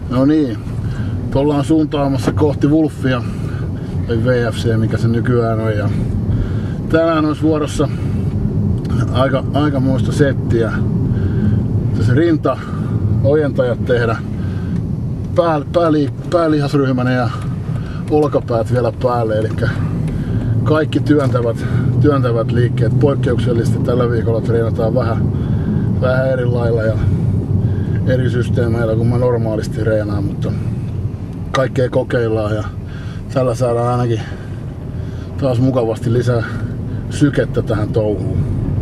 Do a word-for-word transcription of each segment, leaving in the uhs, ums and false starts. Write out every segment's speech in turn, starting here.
No niin, ollaan suuntaamassa kohti Wolfia, tai V F C, mikä se nykyään on. Ja tänään olisi vuorossa aika, aikamoista settiä. Se rinta, ojentajat tehdä, pää, pääli, päälihasryhmänä ja olkapäät vielä päälle. Eli kaikki työntävät, työntävät liikkeet. Poikkeuksellisesti tällä viikolla treenataan vähän, vähän eri lailla ja eri systeemeillä kuin mä normaalisti treenaan, mutta kaikkea kokeillaan ja tällä saadaan ainakin taas mukavasti lisää sykettä tähän touhuun.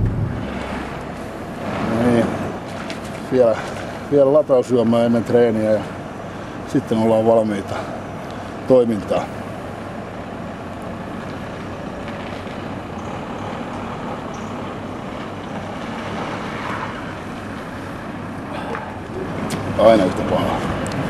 No niin, vielä, vielä latausyömää ennen treeniä ja sitten ollaan valmiita toimintaan. Aina yhtä pahaa.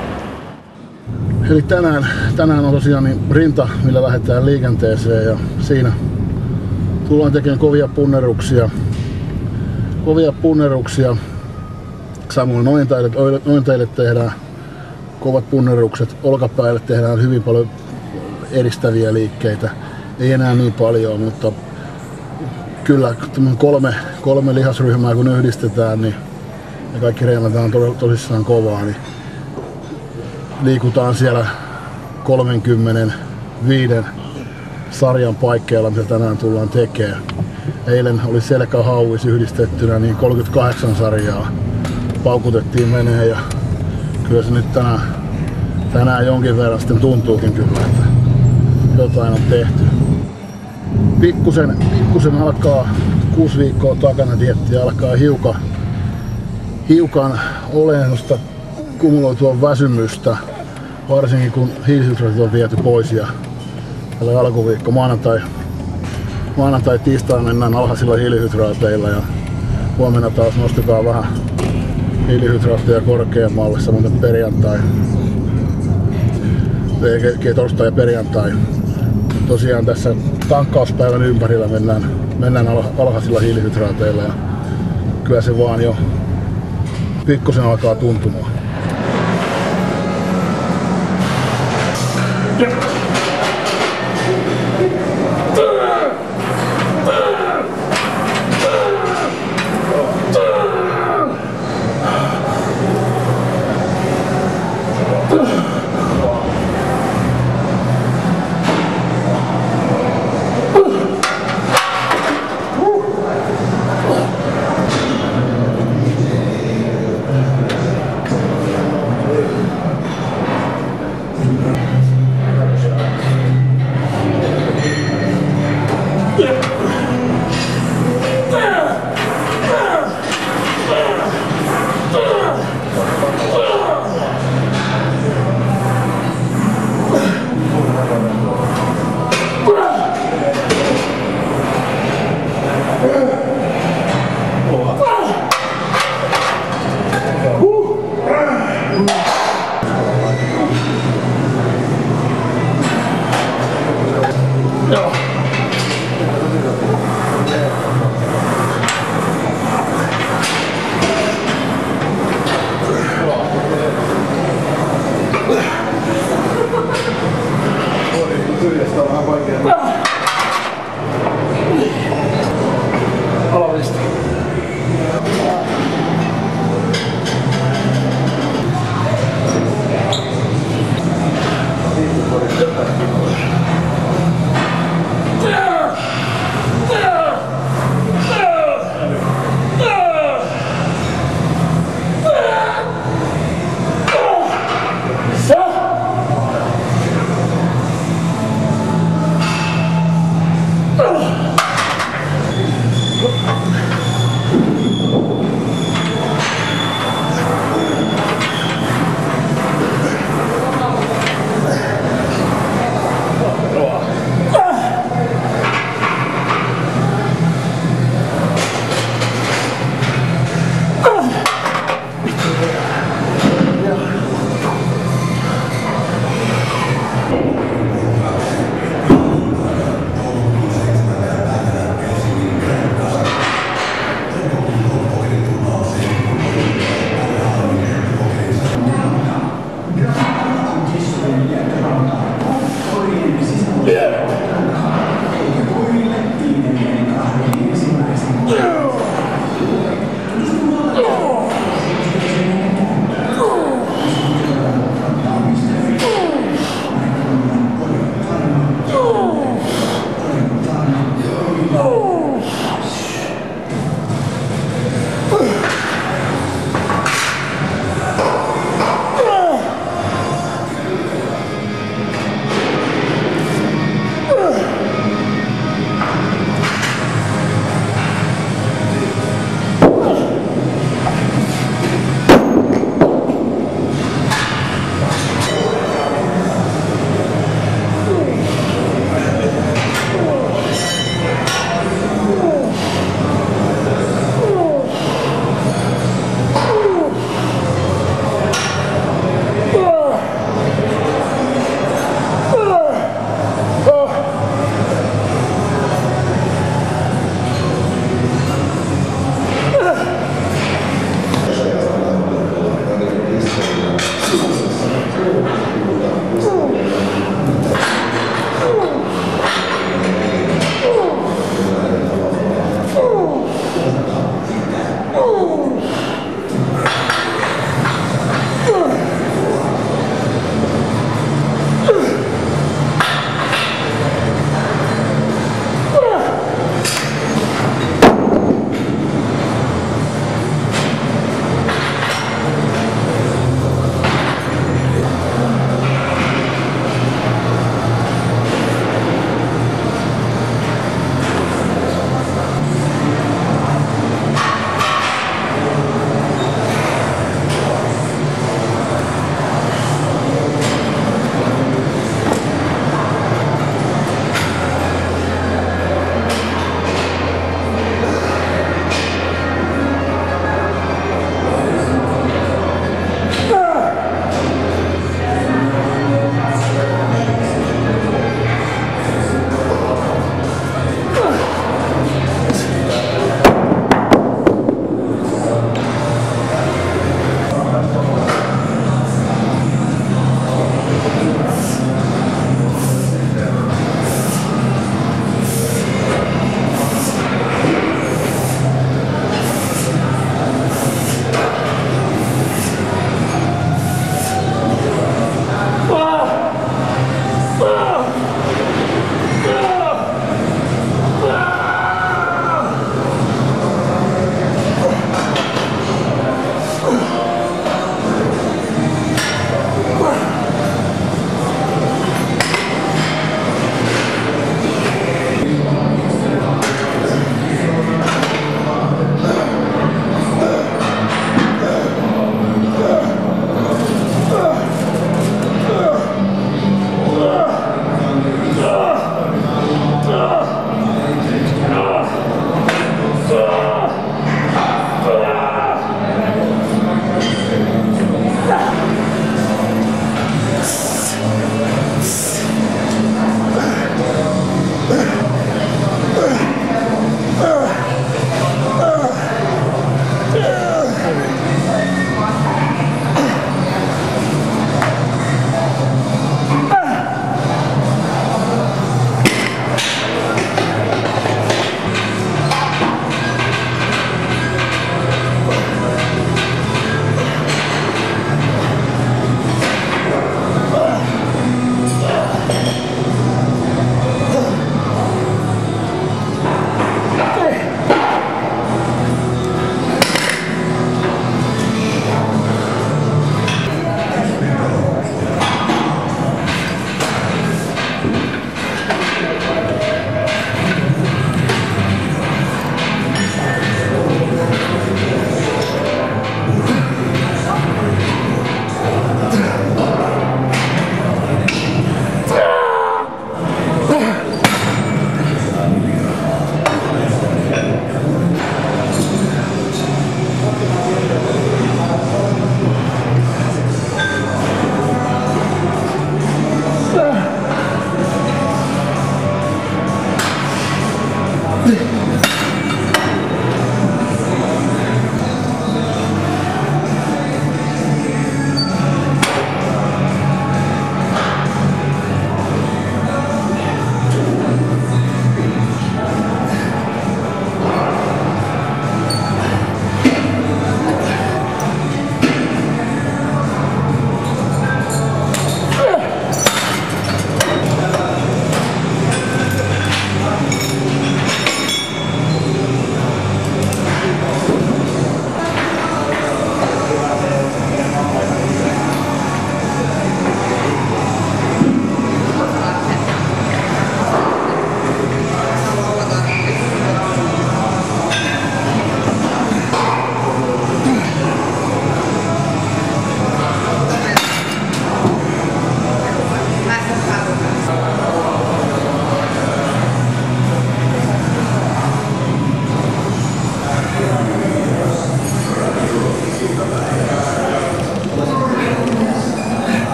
Eli tänään, tänään on tosiaan niin rinta, millä lähdetään liikenteeseen ja siinä tullaan tekemään kovia punneruksia. Kovia punneruksia. Samoin nointajille, nointajille tehdään kovat punnerukset. Olkapäille tehdään hyvin paljon edistäviä liikkeitä. Ei enää niin paljon, mutta kyllä kolme, kolme lihasryhmää kun yhdistetään, niin ja kaikki reenataan tosissaan kovaa, niin liikutaan siellä kolmekymmentäviisi sarjan paikkeilla, mitä tänään tullaan tekemään. Eilen oli selkähauis yhdistettynä, niin kolmekymmentäkahdeksan sarjaa paukutettiin menee ja kyllä se nyt tänään, tänään jonkin verran sitten tuntuukin kyllä, että jotain on tehty. Pikkusen, pikkusen alkaa kuusi viikkoa takana dieettiä, alkaa hiukan hiukan olennosta kumuloitua väsymystä, varsinkin kun hiilihydraatit on viety pois ja tällä alkuviikko maanantai, maanantai tiistaina mennään alhaisilla hiilihydraateilla ja huomenna taas nostetaan vähän hiilihydraatteja korkeammalle, samoin perjantai, torstai ja perjantai. Tosiaan tässä tankkauspäivän ympärillä mennään, mennään alhaisilla hiilihydraateilla ja kyllä se vaan jo pikkusen alkaa tuntumaan.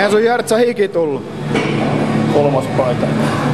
Eihän sun Järtsä hiki tullut. Kolmas paita.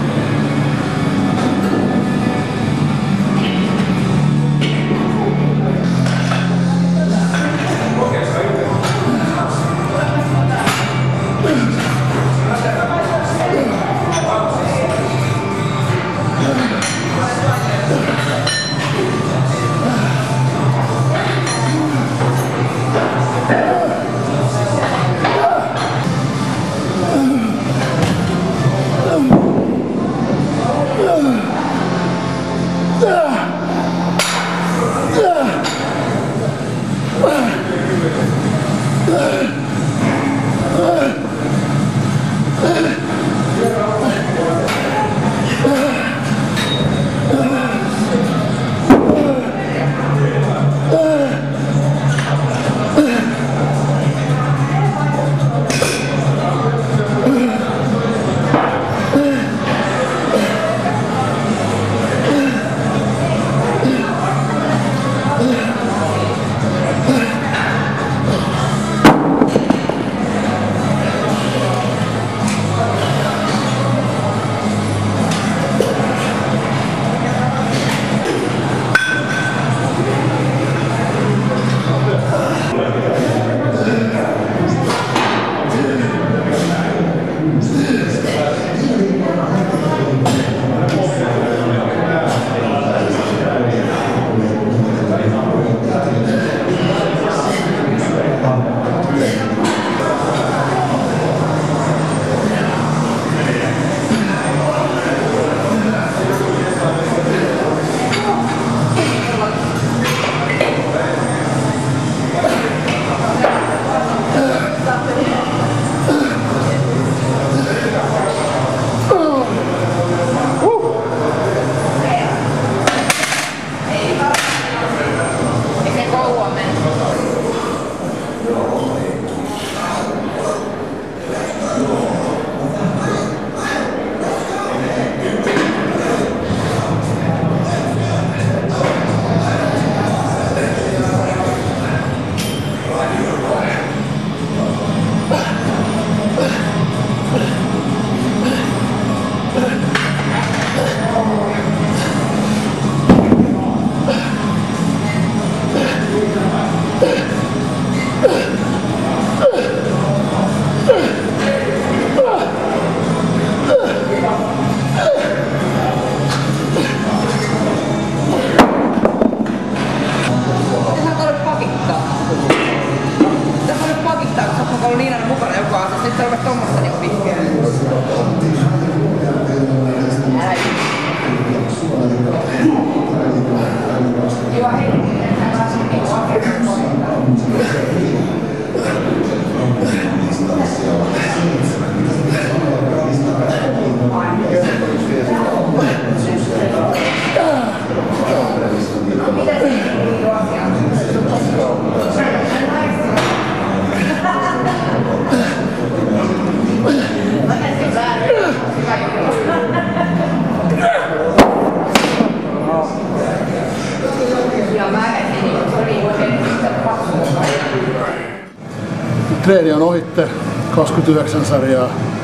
Treeni on ohitte, kaksikymmentäyhdeksän sarjaa.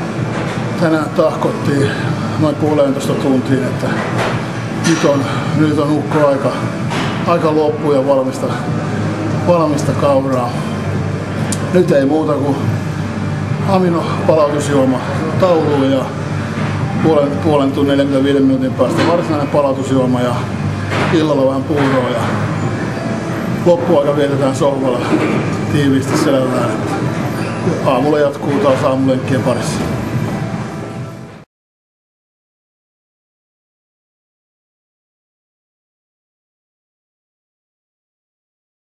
Tänään tahkottiin noin puolentoista tuntiin, että nyt on, nyt on ukko aika, aika loppu ja valmista, valmista kauraa. Nyt ei muuta kuin aminopalautusjuoma tauluun ja puolen, puolen tunnin neljänkymmenenviiden minuutin päästä varsinainen palautusjuoma ja illalla vähän puuroa ja loppuaika vietetään sohvalla tiiviisti selvään. Aamulla jatkuu taas aamulenkkien parissa.